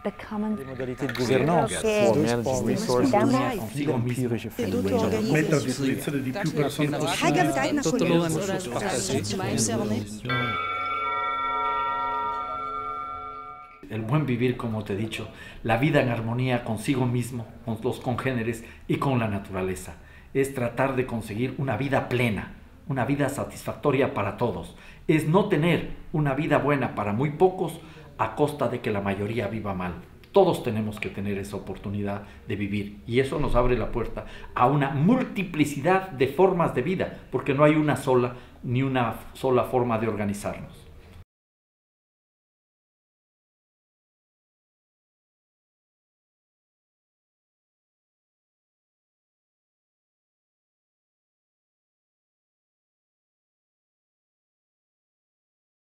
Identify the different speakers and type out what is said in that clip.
Speaker 1: Des modalités de gouvernance pour manage resources consigo mismo.
Speaker 2: Mettere a disposizione di più persone
Speaker 3: El buen vivir, como te he dicho, la vida en armonía consigo mismo, con los congéneres y con la naturaleza. Es tratar de conseguir una vida plena, una vida satisfactoria para todos. Es no tener una vida buena para muy pocos a costa de que la mayoría viva mal. Todos tenemos que tener esa oportunidad de vivir y eso nos abre la puerta a una multiplicidad de formas de vida, porque no hay una sola ni una sola forma de organizarnos.